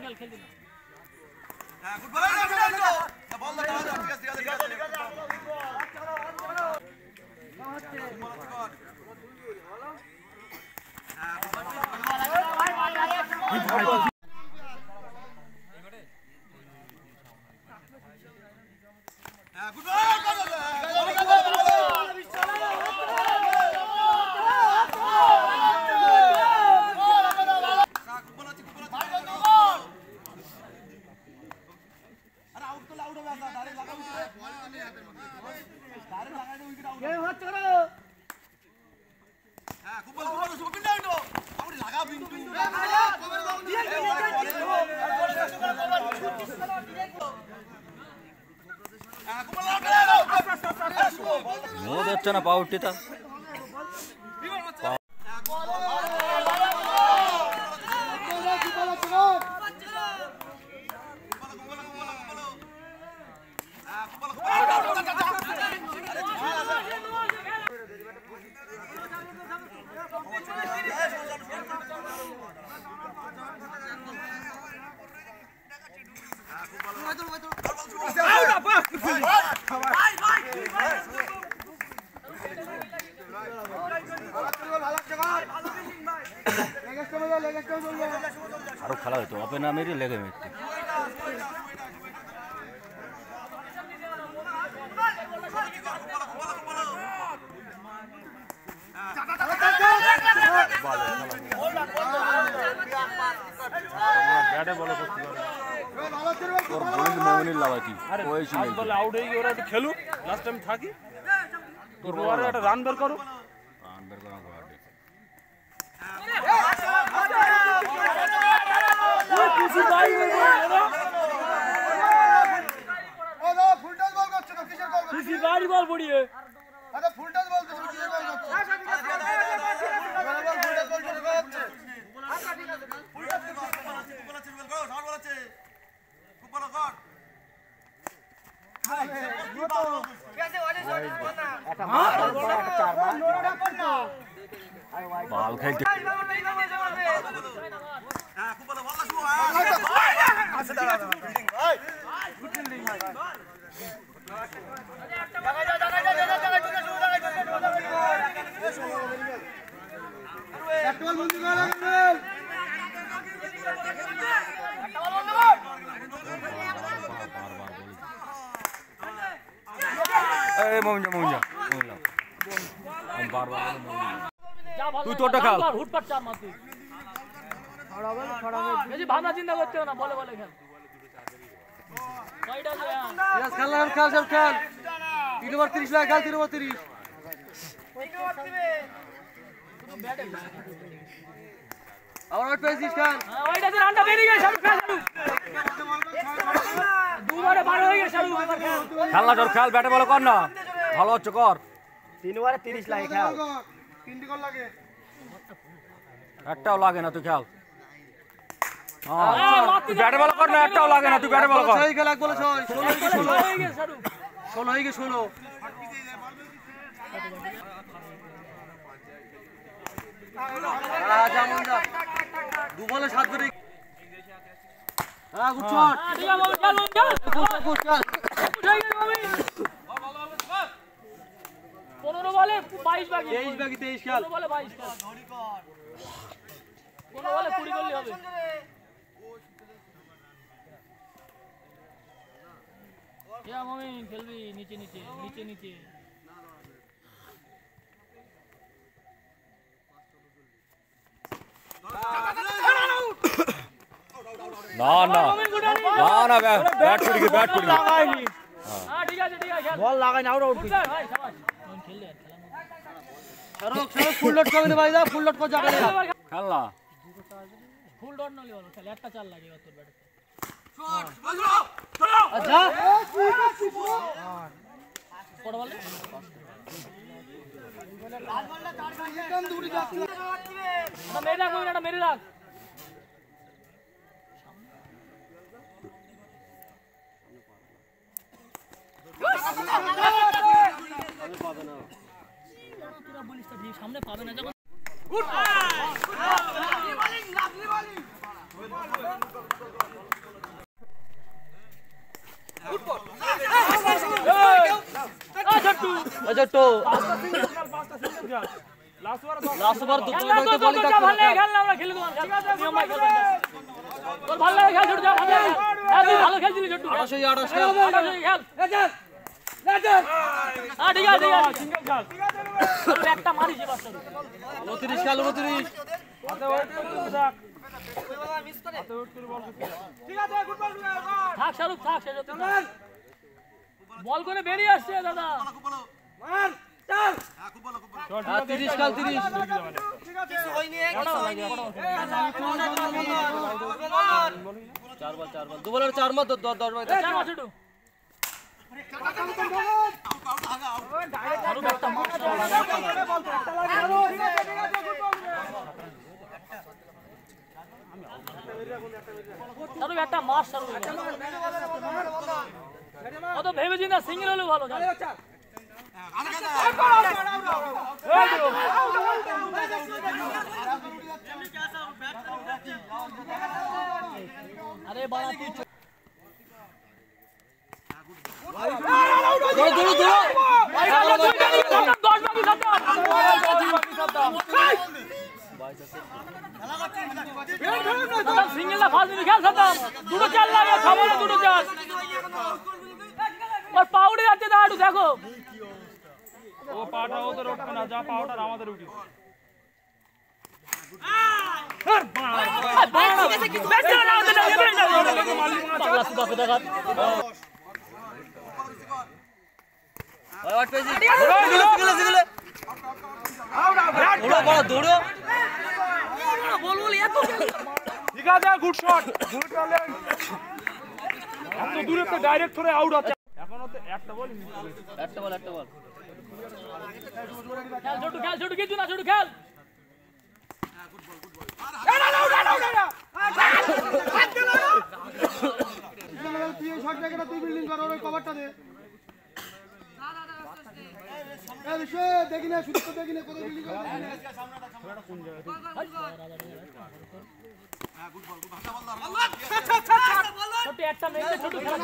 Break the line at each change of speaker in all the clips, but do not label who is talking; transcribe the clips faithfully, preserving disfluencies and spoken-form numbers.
হ্যাঁ good ball না বল না ঠিক আছে ঠিক আছে ঠিক আছে হ্যাঁ গুড বল
না পাউটিটা আরো খেলা হইতো ওপেনার মেরে লেগে মেরতে ব্যাটে বল করতে পারে ওর বলির মোমিনের লাগাতি ওই ছিল বল আউট হয়ে গিয়ে ওরা একটু খেলুক লাস্ট টাইম থাকি তোর ওরা একটা রান বের করো রান বের করা গড়ে ওই কিছু ভাই ও না ফুল টাচ বল করছে তো কিসের বল করছে কিছু গাড়ি বল পড়িয়ে আরে ফুল টাচ বল করছে কিসের বল করছে ফুল টাচ বল করে করছে আচ্ছা ঠিক আছে ফুল টাচ বল বল আছে বল করো শট বল আছে খুব ভালো শট कैसे वाले शॉट ना একটা মার একটা চার মার নোড়া পড় না বল খেলতে হ্যাঁ খুব ভালো বল শুরু আছে দাঁড়া ফিল্ডিং ভাই গুড ফিল্ডিং ভাই জায়গা যা জায়গা যা জায়গা জায়গা ঢুকে শুরু জায়গা ঢুকে একটা বল বন্ধ কর একটা বল বন্ধ কর এই মোমিন মোমিন মোমিন আমি বারবার তুই তোটা খেল হুটপাট চার মার তুই ছড়াবে ছড়াবে বেশি ভাবনা চিন্তা করতে না বলে বলে খেল কয়টা আছে ইয়াস খেল না খেল সব খেল তিন ওভার ত্রিশ লাখ খেল তিন ওভার ত্রিশ তিন ওভার দিবে তুমি ব্যাটে আবার আউট পেয়েছিস খেল হ্যাঁ ওইটা যে রানটা বেরিয়ে গেছে সব খেল দুবারে বার হয়ে গেছে সব খেল না তোর খেল ব্যাটে বল কর না ভালো হচ্ছে কর তিন ওভারে ত্রিশ লাগে খেল তিনটি গোল লাগে একটাও লাগে না তুই খেল হ্যাঁ তুই ব্যাটে বল কর না একটাও লাগে না তুই ব্যাটে বল কর ছয় খেল এক বলে ছয় ষোলো হয়ে গেছে শারু ষোলো হয়ে গেছে ষোলো আজা মন্দা দু বলে সাত করে হ্যাঁ গুড শট ঠিক আছে চল চল গুড শট উঠাই গেল আমি পনেরো বলে বাইশ বাকি তেইশ বাকি তেইশ খেল পনেরো বলে বাইশ খেল ধরি কর পনেরো বলে কুড়ি করলে হবে ইয়া মামি খেলবি নিচে নিচে নিচে নিচে না না না না ব্যাট ছুড়ি গে ব্যাট ছুড়ি লাগাইনি হ্যাঁ ঠিক আছে ঠিক আছে খেল বল লাগাই না আউট আউট ভাই শাবাশ কোন খেল দে খেলা সরক সরক ফুল ডট করে দে ভাই দা ফুল ডট কো জায়গা দে খেল না ফুল ডট না লিও খেল একটা চাল লাগে তোর ব্যাটে শট চলো আচ্ছা পড় বল লাল বলটা চার খালি একদম দূরে যাচ্ছে না মেরে রাখ ওইটা মেরে রাখ সামনে পাবে না যখন good lovely bowling lovely bowling ছোট্ট লাস্ট ওভার দুটো করতে বলি তা ভালো লাগে খেলনা আমরা খেলে দেব ঠিক আছে নিয়ম মাই খেলবেন তোর ভালো লাগে খেল ছোট যা ভালো লাগে তুই ভালো খেলছিস ছোট্ট আঠাশো আঠাশো খেল এই চল এই চল আ ঠিক আছে ঠিক আছে সিঙ্গেল খেল ঠিক আছে একটা মারিছি বাস উনত্রিশ খেল উনত্রিশ হাতে ওয়েট করে থাক ওই বাবা মিস করে হাতে ওয়েট করে বল করতে ঠিক আছে গুড বল থাক শাহরুখ থাক শেষ হতে বল করে বেরিয়ে আসছে দাদা মার চল হ্যাঁ খুব ভালো খুব ভালো তিরিশ কাল তিরিশ ঠিক আছে কিছু হয়নি কিছু হয়নি চার বল চার বল দু বলের চার মার দশ দশ বল চার মার ছোট আরো একটা মার একটা লাগে আরো ঠিক আছে ঠিক আছে গুড বল আরো একটা মার শুরু ও তো ভেবেছি না সিঙ্গেল হলে ভালো জানো अरे बड़ा तू दो दो दो भाई दस बाकी खत्म सिंगल ना फास्ट में खेल खत्म দুটো চাল লাগে খাবার দুটো চাল और पाउडे যাচ্ছে দাঁড়ু দেখো ও পাটা ওদের উঠবে না যা পাউডার আমাদের উঠি আর বাড়া বেশ না ওদের এবারে না পাগলা সুদা দেখা ওই আট পেজি সিগলে সিগলে দৌড়ো বড় দৌড়ো বল বল এত ঠিক আছে গুড শট গুড ট্যালেন্ট এত দূরে তো ডাইরেক্ট ধরে আউট আছে এখনো তো একটা বল একটা বল একটা বল খেল ছোটু খেল ছোটু কিছু না ছোটু খেল হ্যাঁ গুড বল গুড বল আরে না না না না হাত দে না তুই শট জায়গাটা তুই বিল্ডিং কর ওই কভারটা দে না না না এই বিশে দেখি না শুধু দেখি না কত বিল্ডিং কর সামনেটা সামনেটা কোন জায়গা হ্যাঁ গুড বল গুড ভাষা বল আল্লাহ ছোট একটা মেরে ছোট খেলা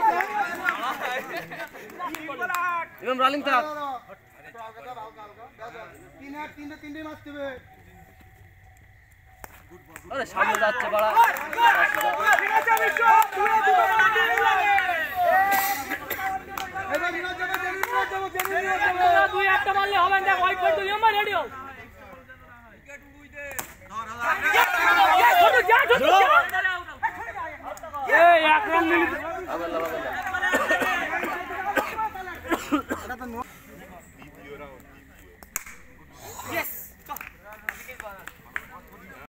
ইমাম রালিং থাক তিন আট তিনটে তিনটে মারতে হবে আরে সামনে যাচ্ছে বড়া ঠিক আছে বিশ্ব পুরো দুটো এবার নিয়ে যাবে জেনি নিয়ে যাবে জেনি নিয়ে যাবে দুই একটা মারলে হবে না ওয়াইড করে দিও মা রেডি হও উইকেট উড়ুই দে ধর ছোট যা ছোট এই এক রান নিলি আবার লাগা